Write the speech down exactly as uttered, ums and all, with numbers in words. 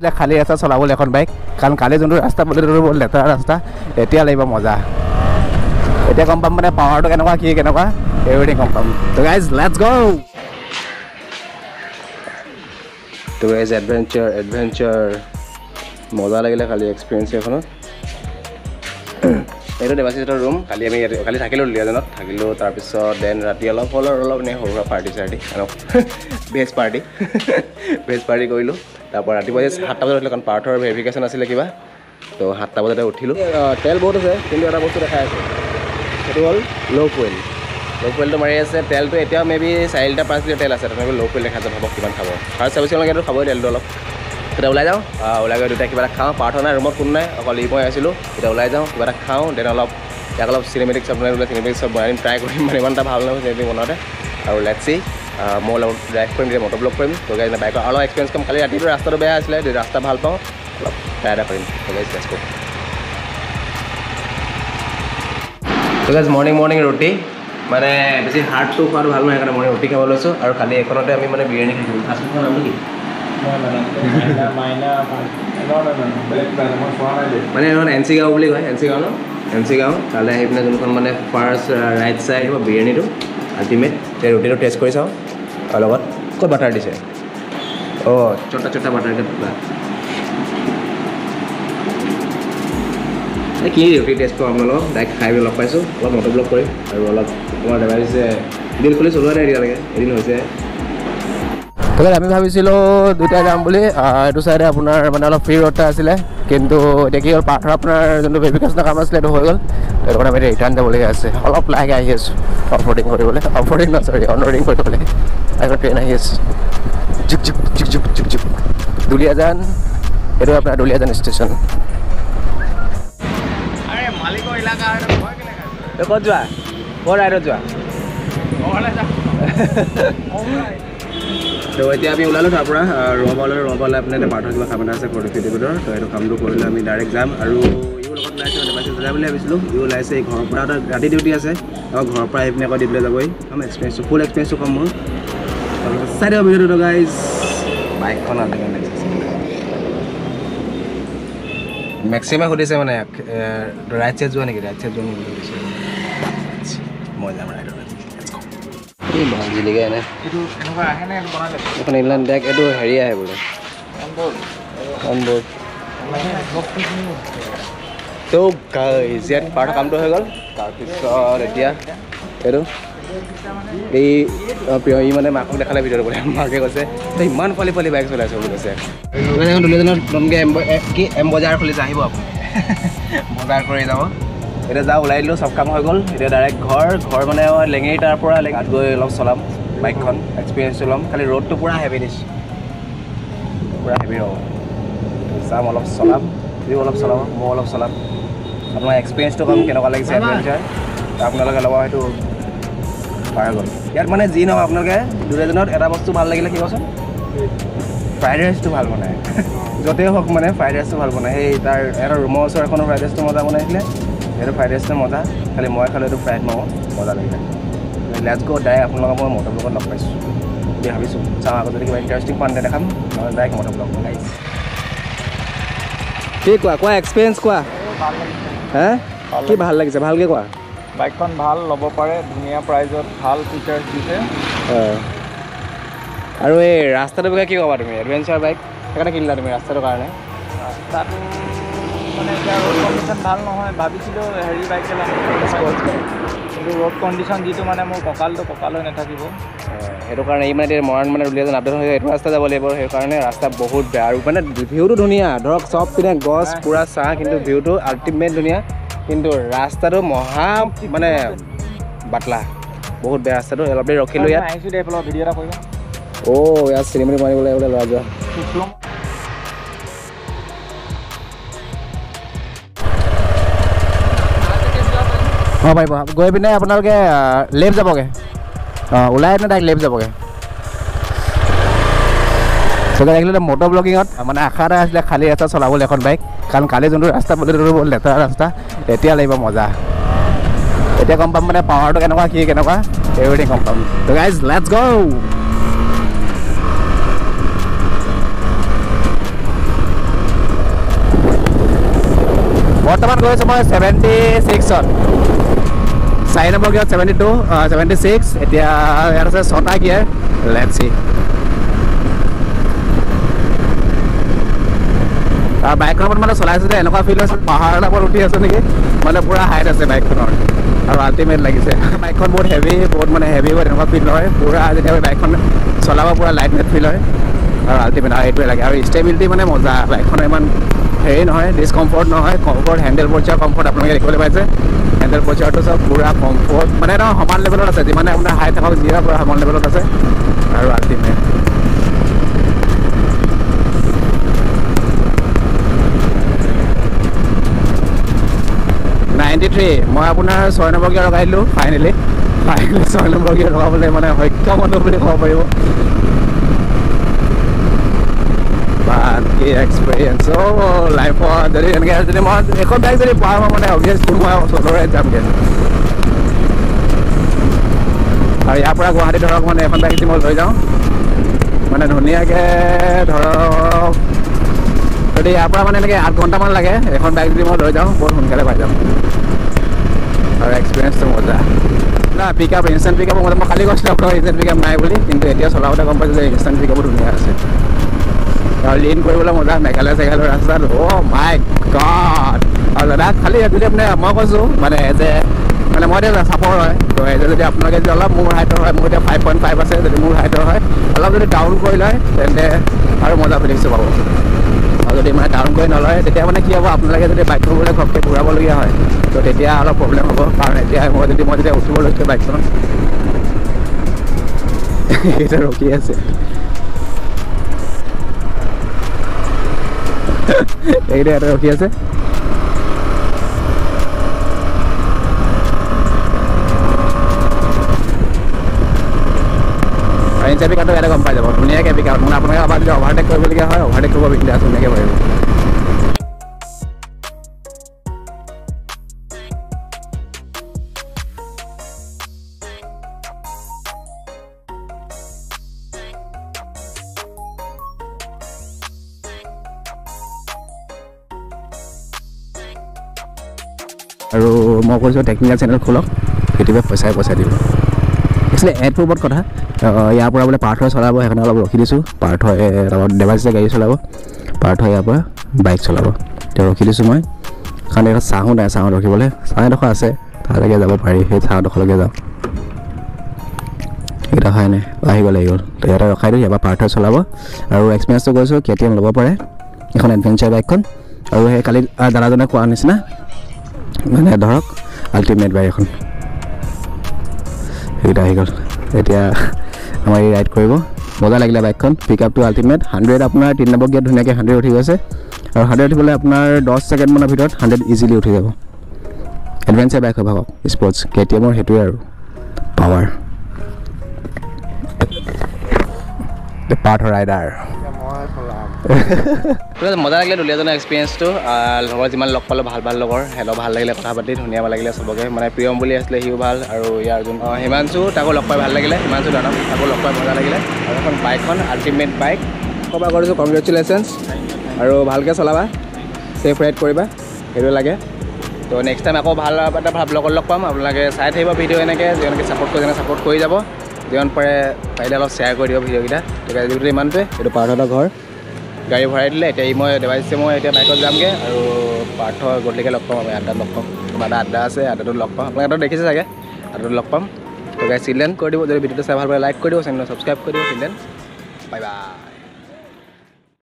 খালী ৰাস্তা চলাবলৈ এখন বাইক কাৰণ কালি যোনটো ৰাস্তা বুলি বৰ লেতেৰা ৰাস্তা এতিয়া লাগিব মজা এতিয়া গম পাম মানে পাৱাৰটো কেনেকুৱা কি কেনেকুৱা এভৰিথিং গম পাম তো গাইজ লেটছ গো তো গাইজ এডভেঞ্চাৰ এডভেঞ্চাৰ মজা লাগিলে কালি এক্সপিৰিয়েঞ্চ এখনত এইটো দেৱাশিষৰ ৰুম কালি আমি কালি থাকিলোঁ দুলীয়াজানত থাকিলোঁ তাৰপিছত দেন ৰাতি অলপ হ'ল আৰু অলপ এনেই সৰু সুৰা পাৰ্টি চাৰ্টি ভেজ পাৰ্টি ভেজ পাৰ্টি কৰিলোঁ তাৰপৰা ৰাতিপুৱা সাতটা বজাত উঠিলোঁ কাৰণ পাৰ্থৰ ভেৰিফিকেশ্যন আছিলে কিবা তো সাতটা বজাতে উঠিলোঁ তেল বহুত আছে কিন্তু এটা বস্তু দেখাই আছে সেইটো হ'ল ল' ফুৱেল ল' ফুৱেলটো মাৰি আছে তেলটো এতিয়াও মে বি চাৰি লিটাৰ পাঁচ লিটাৰ তেল আছে তথাপি ল' ফুৱেল দেখা যাব ভাবক কিমান খাব ফাৰ্ষ্ট চাৰ্ভিচিঙলৈকেতো খাবই তেলটো অলপ তেতিয়া ওলাই যাওঁ ওলাই গৈ দুটা কিবা এটা খাওঁ পাৰ্থ নাই ৰুমত কোনো নাই অকল ই মই আছিলোঁ তেতিয়া ওলাই যাওঁ কিবা এটা খাওঁ দেন অলপ ইয়াক অলপ চিনেমেটিক চব বনাই চিনেমেটিক চব বনাই ট্ৰাই কৰিম মানে ইমান এটা ভাল নহয় চিনেমেটিক বনাওঁতে আৰু লেটছ চি মই অলপ ড্ৰাইভ কৰিম তেতিয়া মটৰ ব্লগ কৰিম তো গাইজ বাইকৰ অলপ এক্সপিৰিয়েঞ্চ কৰিম কালি ৰাতিটো ৰাস্তাটো বেয়া আছিলে যদি ৰাস্তা ভাল পাওঁ অলপ ট্ৰাই এটা কৰিম তো গাইজ লেটছ গো তো গাইজ মৰ্ণিং মৰ্ণিং ৰুটি মানে বেছি হাৰ্ডটো খোৱাটো ভাল নহয় সেইকাৰণে মৰ্ণিং ৰুটি খাব লৈছোঁ আৰু কালি এখনতে আমি মানে বিৰিয়ানী খাইছিলোঁ ফাষ্ট ফুডৰ নাম নেকি মানে এখন এন চি গাঁও বুলি কয় এন চি গাঁও ন এন চি গাঁও তালৈ আহি পিনে যোনখন মানে ফাৰ্ষ্ট ৰাইট চাই আহিব বিৰিয়ানীটো আল্টিমেট সেই ৰুটিটো টেষ্ট কৰি চাওঁ আৰু লগত ক'ত বাটাৰ দিছে অঁ চটা চটা বাটাৰকে টুকৰা এই কি ৰুটি টেষ্ট কৰোঁ আপোনালোকক ডাইৰেক্ট খাই লগ পাইছোঁ অলপ মটৰ ব্লগ কৰিম আৰু অলপ তোমাৰ দেৱাইছে দিন খুলি চলোৱা নাই এতিয়ালৈকে এদিন হৈছে আমি ভাবিছিলোঁ দুটাই যাম বুলি এইটো চাইডে আপোনাৰ মানে অলপ ফ্ৰী ৰোড এটা আছিলে কিন্তু এতিয়া কি হ'ল পাৰ্থৰ আপোনাৰ যোনটো ভেৰিফিকেশ্যনৰ কাম আছিলে সেইটো হৈ গ'ল সেইটো কাৰণে আমি এতিয়া ৰিটাৰ্ণ যাবলগীয়া আছে অলপ লাহে আহি আছোঁ অফ ৰ'ডিং কৰিবলৈ অফ ৰ'ডিং ন চৰি অন ৰ'ডিং কৰিবলৈ আকৌ ট্ৰেইন আহি আছোঁ জুক জুক জুক জুক জুক জুক দুলীয়াজান এইটো আপোনাৰ দুলীয়াজান ষ্টেচন ক'ত যোৱা ক'ত ৰাইডত যোৱা তো এতিয়া আমি ওলালোঁ তাৰ পৰা ৰবালৈ ৰবালৈ আপোনাৰ এতিয়া পাৰ্থৰ কিবা কাম এটা আছে ফটোফিটিভিডৰ তো সেইটো কামটো কৰিলে আমি ডাইৰেক্ট যাম আৰু ইও লগত ওলাইছে দেৱাশিষ দাদা বুলি ভাবিছিলোঁ ইও ওলাইছে এই ঘৰৰ পৰা এটা ৰাতি ডিউটি আছে আৰু ঘৰৰ পৰা আহি পিনে আকৌ ডিউটিলৈ যাবই কাম এক্সপিৰিয়েঞ্চটো ফুল এক্সপিৰিয়েঞ্চটো কম মোৰ চাই দিব ভিডিঅ'টো গাইজ বাইকখন আজিকালি মেক্সিমাম সুধিছে মানে ৰাইট চাইড যোৱা নেকি ৰাইট চাইড যোৱা নেকি সুধিছে মই যাম ৰাইডত এই ভাজিলিগৈ এনে এখন ইনলাইন ডেক এইটো হেৰি আহে বোলে অনবোৰ্ড তো ইয়াত পাৰ্থৰ কামটো হৈ গ'ল তাৰপিছত এতিয়া এইটো এই ই মানে মাকক দেখালে ভিডিঅ'টো বোলে মাকে কৈছে তই ইমান ফালি ফালি বাইক চলাইছ বুলি কৈছে দুলীয়াজানত নতুনকৈ কি এম বজাৰ খুলিছে আহিব আপুনি বজাৰ কৰি যাব এতিয়া যাওঁ ওলাই দিলোঁ চব কাম হৈ গ'ল এতিয়া ডাইৰেক্ট ঘৰ ঘৰ মানে লেঙেৰি তাৰ পৰা গাত গৈ অলপ চলাম বাইকখন এক্সপিৰিয়েঞ্চটো ল'ম খালি ৰ'দটো পূৰা হেভি দিছোঁ পূৰা হেভি ৰ'ব যাম অলপ চলাম সিও অলপ চলাব মই অলপ চলাম আপোনাৰ এক্সপিৰিয়েঞ্চটো ক'ম কেনেকুৱা লাগিছে এডভেঞ্চাৰ আপোনালোকে ল'ব সেইটো পাৰ গ'ল ইয়াত মানে যি নহওক আপোনালোকে দুলীয়াজানত এটা বস্তু ভাল লাগিলে কি কচোন ফ্ৰাইড ৰাইচটো ভাল বনায় য'তেই হওক মানে ফ্ৰাইড ৰাইচটো ভাল বনায় সেই তাৰ এটা ৰুমৰ ওচৰ এখনৰ ফ্ৰাইড ৰাইচটো মজা বনাইছিলে এইটো ফ্ৰাইড ৰাইচটো মজা খালি মই খালোঁ এইটো ফ্ৰাইড ম'ম' মজা লাগিলে লেটছ গো ডাইৰেক্ট আপোনালোকক মই মটৰ ব্লগত লগ পাইছোঁ বুলি ভাবিছোঁ চাওঁ আকৌ যদি কিবা ইণ্টাৰেষ্টিং পাণ্টে দেখাম নহ'লে ডাইৰেক্ট মটৰ ব্লগ লগাইছোঁ কি কোৱা কোৱা এক্সপিৰিয়েঞ্চ কোৱা হে কি ভাল লাগিছে ভালকৈ কোৱা বাইকখন ভাল ল'ব পাৰে ধুনীয়া প্ৰাইজত ভাল ফিচাৰ্ছ দিছে আৰু এই ৰাস্তাটোৰ বিষয়ে কি ক'বা তুমি এডভেঞ্চাৰ বাইক সেইকাৰণে কিনিলা তুমি ৰাস্তাটোৰ কাৰণে ৰাস্তাটো মানে এতিয়া ৰোড কণ্ডিশ্যন ভাল নহয় ভাবিছিলোঁ হেৰি বাইক চলাম কিন্তু ৰোড কণ্ডিশ্যন যিটো মানে মোৰ কঁকালটো কঁকাল হৈ নাথাকিব সেইটো কাৰণে এই মানে মৰাণ মানে দুলীয়াজান আপডেট হৈ এইটো ৰাস্তা যাব লাগিব সেইকাৰণে ৰাস্তা বহুত বেয়া আৰু মানে ভিউটো ধুনীয়া ধৰক চব পিনে গছ পূৰা চাহ কিন্তু ভিউটো আল্টিমেট ধুনীয়া কিন্তু ৰাস্তাটো মহা মানে বাটলা বহুত বেয়া ৰাস্তাটো অলপ দেৰি ৰখিলোঁ ইয়াত আহিছোঁ দে এইফালে ভিডিঅ' এটা কৰিম অ' ইয়াত চিনেমেটিক মাৰিবলৈ বোলে ল'ৰা যোৱা অঁ পাৰিব গৈ পিনে আপোনালোকে লেফ্ট যাবগৈ অঁ ওলাই পিনে ডাইৰেক্ট লেফ্ট যাবগৈ চবে আহিলে মটৰ ব্লগিঙত মানে আশা এটা আছিলে খালী ৰাস্তা চলাবলৈ এখন বাইক কাৰণ কালি যোনটো ৰাস্তা বুলি বৰ লেতেৰা ৰাস্তা এতিয়া লাগিব মজা এতিয়া গম পাম মানে পাৱাৰটো কেনেকুৱা কি কেনেকুৱা এভৰিথিং গম পাম তো গাইজ লেটছ গো বৰ্তমান গৈ আছোঁ মই ছেভেণ্টি ছিক্সত চাৰি নম্বৰ গিয়াৰত ছেভেণ্টি টু ছেভেণ্টি ছিক্স এতিয়া ইয়াত আছে ছটা গিয়াৰ লেটছ চি আৰু বাইকখনত মানে চলাইছোঁ যে এনেকুৱা ফিল হৈছে পাহাৰৰ ওপৰত উঠি আছোঁ নেকি মানে পূৰা হাইট আছে বাইকখনৰ আৰু আল্টিমেট লাগিছে বাইকখন বহুত হেভি বহুত মানে হেভি হয় তেনেকুৱা ফিল হয় পূৰা যেতিয়া বাইকখন চলাব পূৰা লাইট মেট ফিল হয় আৰু আল্টিমেট আৰু এইটোৱে লাগে আৰু ষ্টেবিলিটি মানে মজা বাইকখনৰ ইমান হেৰি নহয় ডিছকমফৰ্ট নহয় কমফৰ্ট হেণ্ডেল পৰ্চাৰ কমফৰ্ট আপোনালোকে দেখিবলৈ পাইছে হেণ্ডেল পৰ্চাৰটো চব পূৰা কমফৰ্ট মানে একদম সমান লেভেলত আছে যিমানে আপোনাৰ হাই থাকক যিয়ে পূৰা সমান লেভেলত আছে আৰু আল্টিমেট নাইণ্টি থ্ৰী মই আপোনাৰ ছয় নম্বৰ গিয়াৰ লগাই দিলোঁ ফাইনেলি ফাইনেলি ছয় নম্বৰ গিয়াৰ লগাবলৈ মানে সক্ষম হ'লো বুলি ক'ব পাৰিব বাকী এক্সপিৰিয়েঞ্চ অ' লাইফত যদি এনেকৈ যদি মই এখন বাইক যদি পোৱা মই মানে অভিয়াছলি মই চলৰে যামগৈ আৰু ইয়াৰ পৰা গুৱাহাটী ধৰক মানে এখন বাইক যদি মই লৈ যাওঁ মানে ধুনীয়াকৈ ধৰক যদি ইয়াৰ পৰা মানে এনেকৈ আঠ ঘণ্টামান লাগে এখন বাইক যদি মই লৈ যাওঁ বহুত সোনকালে পাই যাম আৰু এক্সপিৰিয়েঞ্চটো মজা না পিক আপ ইনষ্টেণ্ট পিক আপৰ মতে মই খালি কৈছিলোঁ আপোনাৰ ইনষ্টেণ্ট পিক আপ নাই বুলি কিন্তু এতিয়া চলাওঁতে গম পাইছোঁ যে ইনষ্টেণ্ট পিক আপো ধুনীয়া আছে আৰু লিন কৰিবলৈ মজা মেঘালয় চেঘালয় ৰাস্তাত অ' মাই গড আৰু দাদা খালি যদি আপুনি মই কৈছোঁ মানে যে মানে মই এতিয়া চাপৰ হয় তো এতিয়া যদি আপোনালোকে যদি অলপ মোৰ হাইটৰ হয় মোৰ এতিয়া ফাইভ পইণ্ট ফাইভ আছে যদি মোৰ হাইটৰ হয় অলপ যদি ডাউন কৰি লয় তেন্তে আৰু মজা ফিলিংছটো পাব আৰু যদি মানে ডাউন কৰি নলয় তেতিয়া মানে কি হ'ব আপোনালোকে যদি বাইকখন বোলে ঘপকৈ ঘূৰাবলগীয়া হয় তো তেতিয়া অলপ প্ৰব্লেম হ'ব কাৰণ এতিয়া মই যদি মই যেতিয়া উঠিব লৈছোঁ বাইকখনত এতিয়া ৰখি আছে এইটো এটা ৰখি আছে ইনষ্টেণ্ট পিক আপটো ইয়াতে গম পাই যাব ধুনীয়াকৈ পিক আপ মানে আপোনালোকে আবাৰ যদি অভাৰটেক কৰিবলগীয়া হয় অভাৰটেক কৰিব বিন্দাছ ধুনীয়াকৈ পাৰিব আৰু মই কৈছোঁ টেকনিকেল চেনেল খোলক কেতিয়াবা পইচাই পইচা দিব একচুৱেলি এডটোৰ ওপৰত কথা ইয়াৰ পৰা বোলে পাৰ্থই চলাব সেইকাৰণে অলপ ৰখি দিছোঁ পাৰ্থই লগত দেৱাশিছে গাড়ী চলাব পাৰ্থই ইয়াৰ পৰা বাইক চলাব এতিয়া ৰখি দিছোঁ মই কাৰণ এটা চাহো নাই চাহত ৰখিবলৈ চাহ এডোখৰ আছে তালৈকে যাব পাৰি সেই চাহডোখৰলৈকে যাওঁ এইকেইটা হয় নাই আহি গ'ল আহি গ'ল তো ইয়াতে ৰখাই দিওঁ ইয়াৰ পৰা পাৰ্থই চলাব আৰু এক্সপিৰিয়েঞ্চটো কৈছোঁ কে টি এম ল'ব পাৰে এখন এডভেঞ্চাৰ বাইকখন আৰু সেই কালি দাদাজনে কোৱাৰ নিচিনা মানে ধৰক আল্টিমেট বাইক এখন সেইকেইটা আহি গ'ল এতিয়া আমাৰ এই ৰাইড কৰিব মজা লাগিলে বাইকখন পিক আপটো আল্টিমেট হাণ্ড্ৰেড আপোনাৰ তিনি নম্বৰ গিয়াৰত ধুনীয়াকৈ হাণ্ড্ৰেড উঠি গৈছে আৰু হাণ্ড্ৰেড উঠিবলৈ আপোনাৰ দহ ছেকেণ্ডমানৰ ভিতৰত হাণ্ড্ৰেড ইজিলি উঠি যাব এডভেঞ্চাৰ বাইক হয় ভাবক স্পৰ্টছ কে টি এমৰ সেইটোৱে আৰু পাৱাৰ পাৰ্থ ৰাইডাৰ মজা লাগিলে দুলীয়াজনৰ এক্সপিৰিয়েঞ্চটো লগৰ যিমান লগ পালোঁ ভাল ভাল লগৰ হেল্ল' ভাল লাগিলে কথা পাতি ধুনীয়া লাগিলে চবকে মানে প্ৰিয়ম বুলি আছিলে সিও ভাল আৰু ইয়াৰ যোন হিমাংশু তাকো লগ পাই ভাল লাগিলে হিমাংশু দানৱ তাকো লগ পাই মজা লাগিলে আৰু এখন বাইকখন আল্টিমেট বাইক ক'বা কৰিছোঁ কংগ্ৰেচুলেশ্যনছ আৰু ভালকৈ চলাবা ছেফ ৰাইড কৰিবা সেইটো লাগে তো নেক্সট টাইম আকৌ ভাল এটা ভাল লগৰ লগ পাম আপোনালোকে চাই থাকিব ভিডিঅ' এনেকৈ যেনেকৈ ছাপোৰ্ট কৰি যেনে ছাপোৰ্ট কৰি যাব যিমান পাৰে পাৰিলে অলপ শ্বেয়াৰ কৰি দিব ভিডিঅ'কেইটা ঠিক আছে যিটো ইমানটোৱে এইটো পাৰ্থহঁতৰ ঘৰ গাড়ী ভৰাই দিলে এতিয়া ই মই দেৱাইছে মই এতিয়া বাইকত যামগৈ আৰু পাৰ্থ গধূলিকৈ লগ পাম আমি আড্ডাত লগ পাম তোমাৰ এটা আড্ডা আছে আড্ডাটোত লগ পাম আপোনালোকে আড্ডাত দেখিছে চাগে আড্ডাটোত লগ পাম তো গাই চিলড্ৰেন কৰি দিব যদি ভিডিঅ'টো চাই ভাল পায় লাইক কৰি দিব চেনেলটো ছাবস্ক্ৰাইব কৰি দিব চিলড্ৰেন বাই বাই